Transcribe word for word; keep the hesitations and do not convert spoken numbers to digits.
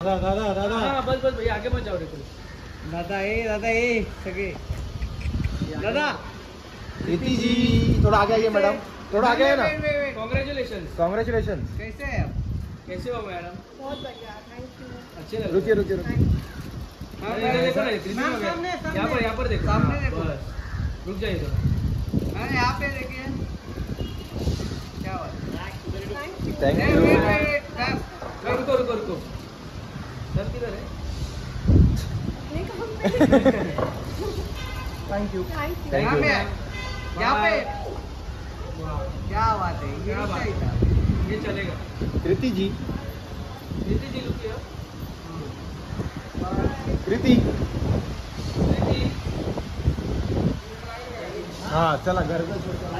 दादा दादा दादा हाँ बस बस भैया आगे मत जाओ देखो दादा ए दादा ए सगे दादा प्रीति जी थोड़ा आगे आइए मैडम, थोड़ा आगे है ना। कॉन्ग्रेचुलेशन। कॉन्ग्रेचुलेशन। कैसे है आप? कैसे हो मैडम? बहुत बढ़िया, थैंक यू। अच्छे लग रहे रुकिए रुकिए रुकिए। हाँ, हैं। इधर देखो ना, इधर मैम, देखो। सामने, सामने। यहाँ पर यहाँ पर देखो। सामने हाँ, देखो। बस रुक जाइए थोड़ा। अरे यहाँ पे देखिए क्या बात है। Thank Wait, you. wait, wait, ma'am. रुको रुको रुको। सर किधर है? Thank you. Thank you. Thank यहाँ you. पे यहाँ पे वाह, क्या बात है, ये क्या बात सही है। था। ये चलेगा। प्रीति जी, प्रीति जी रुकिए। प्रीति। प्रीति हाँ चला घर में छोड़ के।